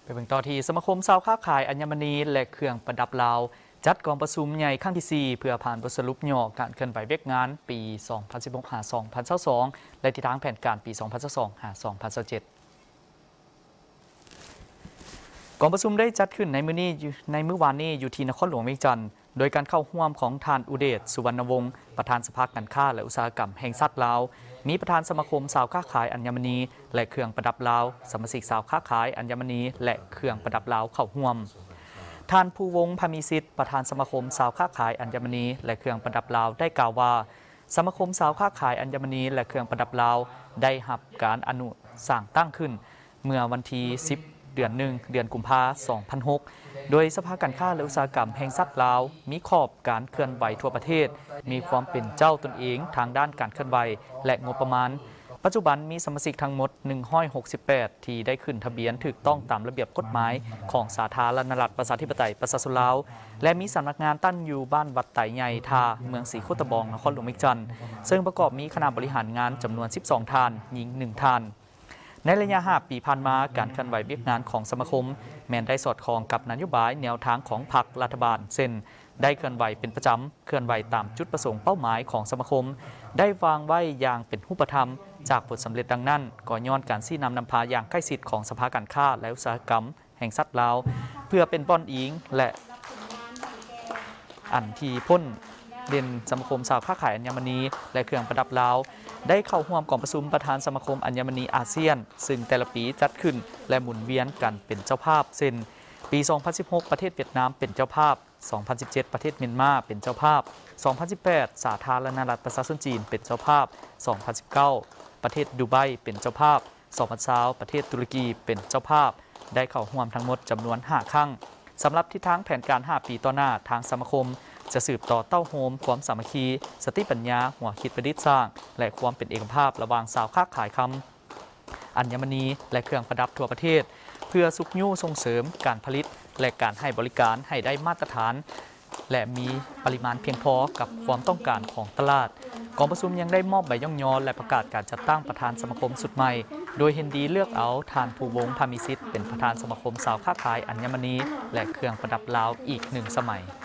ไปเบิ่งต่อที่สมาคมชาวค้าขายอัญมณีและเครื่องประดับลาวจัดกองประชุมใหญ่ครั้งที่4เพื่อผ่านบทสรุปย่อการเคลื่อนไหวเวียกงานปี 2016-2022 และทิศทางแผนการปี 2022-2027 กองประชุมได้จัดขึ้นในมื้อวานนี้อยู่ที่นครหลวงเวียงจันทน์โดยการเข้าร่วมของท่านอุเดช สุวรรณวงศ์ประธานสภาการค้าและอุตสาหกรรมแห่งชาติลาวมีประธานสมาคมชาวค้าขายอัญมณีและเครื่องประดับลาวสมาชิกชาวค้าขายอัญมณีและเครื่องประดับลาวเข้าร่วมท่านภูวงศ์พามีสิทธิ์ประธานสมาคมชาวค้าขายอัญมณีและเครื่องประดับลาวได้กล่าวว่าสมาคมชาวค้าขายอัญมณีและเครื่องประดับลาวได้รับการอนุสร้างตั้งขึ้นเมื่อวันที่10 เดือนกุมภาพันธ์ 2006 โดยสภาการค้าและอุตสาหกรรมแห่งชาติลาวมีขอบการเคลื่อนไหวทั่วประเทศมีความเป็นเจ้าตนเองทางด้านการเคลื่อนไหวและงบประมาณปัจจุบันมีสมาชิกทั้งหมด168ที่ได้ขึ้นทะเบียนถูกต้องตามระเบียบกฎหมายของสาธารณรัฐประชาธิปไตยประชาชนลาวและมีสำนักงานตั้งอยู่บ้านวัดไต่ใหญ่ทาเมืองศรีโคตะบองนครหลวงเวียงจันทน์ซึ่งประกอบมีคณะบริหารงานจำนวน12ท่านหญิง1ท่านในระยะ5 ปีผ่านมาการเคลื่อนไหวเวียกงานของสมาคมแม้นได้สอดคล้องกับนโยบายแนวทางของพรรครัฐบาลเช่นได้เคลื่อนไหวเป็นประจำเคลื่อนไหวตามจุดประสงค์เป้าหมายของสมาคมได้วางไว้อย่างเป็นรูปธรรมจากผลสำเร็จดังนั้นก็ย้อนการชี้นำพาอย่างใกล้ชิดของสภาการค้าและอุตสาหกรรมแห่งชาติลาวเพื่อเป็นป้อนอิงและอันที่พ้นเด่นสมาคมชาวค้าขายอัญมณีและเครื่องประดับลาวได้เข้าร่วมกองประชุมประธานสมาคมอัญมณีอาเซียนซึ่งแต่ละปีจัดขึ้นและหมุนเวียนกันเป็นเจ้าภาพเช่นปี 2016 ประเทศเวียดนามเป็นเจ้าภาพ 2017 ประเทศเมียนมาเป็นเจ้าภาพ 2018 สาธารณรัฐประชาชนจีนเป็นเจ้าภาพ 2019 ประเทศดูไบเป็นเจ้าภาพ 2020 ประเทศตุรกีเป็นเจ้าภาพได้เข้าร่วมทั้งหมดจำนวน5 ครั้งสำหรับทิศทางแผนการ5 ปีต่อหน้าทางสมาคมจะสืบต่อเต้าโฮมความสามัคคีสติปัญญาหัวคิดประดิษฐ์สร้างและความเป็นเอกภาพระหว่างสาวค้าขายคำอัญมณีและเครื่องประดับทั่วประเทศเพื่อสุขยู่ส่งเสริมการผลิตและการให้บริการให้ได้มาตรฐานและมีปริมาณเพียงพอกับความต้องการของตลาดกองประชุมยังได้มอบใบย่องยอและประกาศการจัดตั้งประธานสมาคมสุดใหม่โดยเห็นดีเลือกเอาท่านภูวงศ์พามีสิทธิ์เป็นประธานสมาคมสาวค้าขายอัญมณีและเครื่องประดับลาวอีก1 สมัย